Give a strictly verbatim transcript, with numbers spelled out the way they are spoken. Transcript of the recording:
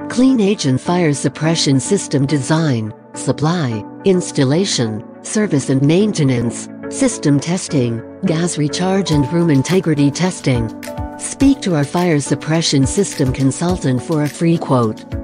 Clean agent fire suppression system design, supply, installation, service and maintenance, system testing, gas recharge and room integrity testing. Speak to our fire suppression system consultant for a free quote.